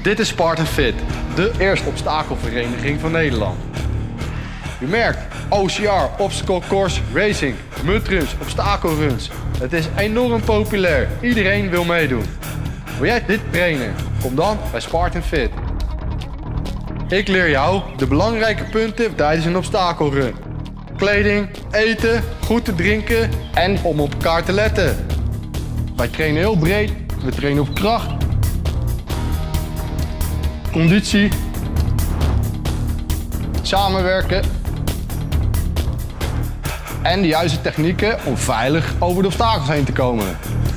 Dit is Spartan Fit, de eerste obstakelvereniging van Nederland. U merkt, OCR, Obstacle Course Racing, mudruns, obstakelruns. Het is enorm populair. Iedereen wil meedoen. Wil jij dit trainen? Kom dan bij Spartan Fit. Ik leer jou de belangrijke punten tijdens een obstakelrun. Kleding, eten, goed te drinken en om op elkaar te letten. Wij trainen heel breed. We trainen op kracht, conditie, samenwerken en de juiste technieken om veilig over de obstakels heen te komen.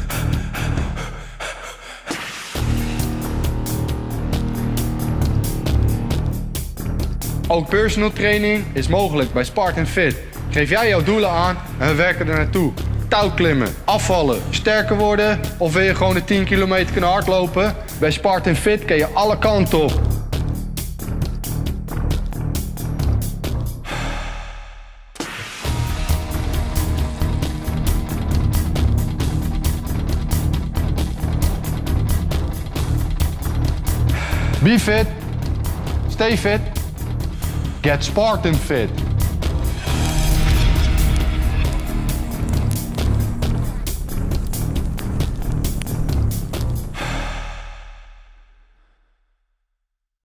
Ook personal training is mogelijk bij Spartan Fit. Geef jij jouw doelen aan en we werken er naartoe. Touwklimmen, afvallen, sterker worden of wil je gewoon de 10 kilometer kunnen hardlopen? Bij Spartan Fit kun je alle kanten op. Be fit, stay fit, get Spartan Fit.